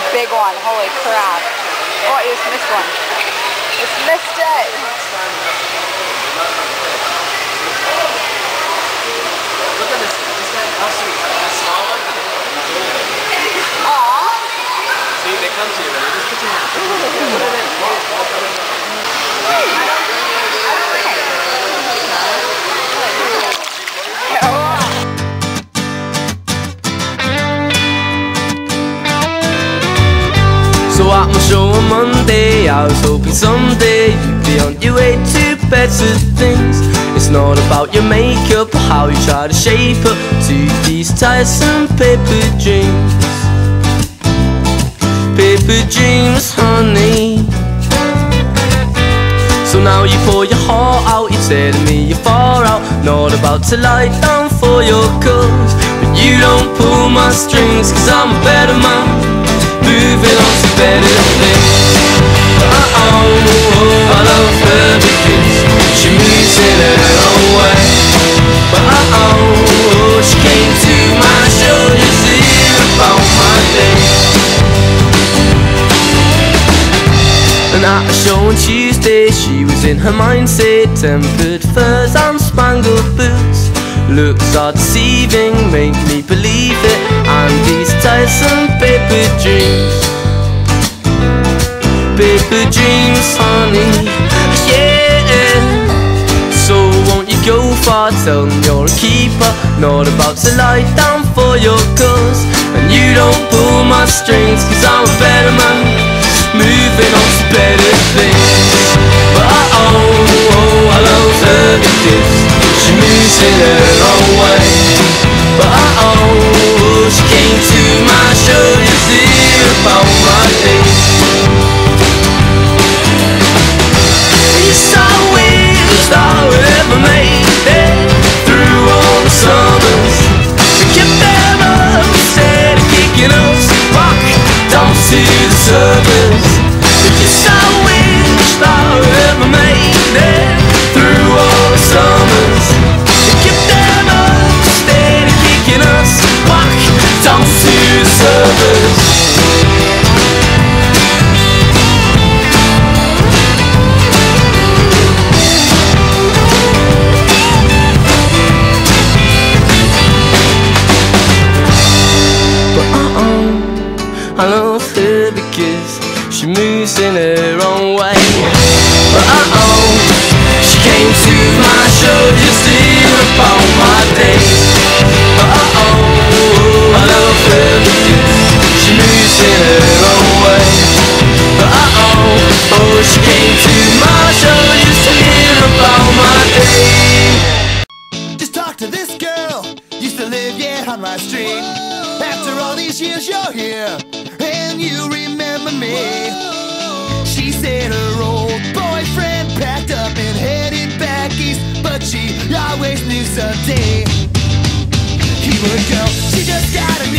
big one, holy crap. Oh, I just missed one. Just missed it. Look at this guy, how sweet. This small one. Aww. See, they come to you, ready? Just put your hand. Put it in. So at my show on Monday, I was hoping someday you'd be on your way to better things. It's not about your makeup or how you try to shape up to these tiresome paper dreams. Paper dreams, honey. So now you pour your heart out, you're telling me you're far out, not about to lie down for your cause. But you don't pull my strings, cause I'm a better man, moving on to better things. I love her because she moves in her own way. But she came to my show just to hear about my day. And at a show on Tuesday, she was in her mindset, tempered furs and spangled boots. Looks are deceiving, make me believe it, and these tiresome paper dreams. Paper dreams, honey, yeah. So won't you go far, tell them you're a keeper, not about to lie down for your cause. And you don't pull my strings, cause I'm a better man, moving on to better things. But I love her because she moves in her own way. But she came to my show just to hear about my day. Yes, I wish I ever made it through all the summers. We kept them up instead of kicking us back down to the surface. Yes, I wish I ever made it through all the summers. We kept them up instead of kicking us back down to the surface. I love her because she moves in her own way. But she came to my show just to hear about my day. But I love her because she moves in her own way. But she came to my show just to hear about my day. Just talk to this girl, used to live, yeah, on my street. After all these years you're here, and you remember me. She said her old boyfriend packed up and headed back east, but she always knew someday he would go. She just got a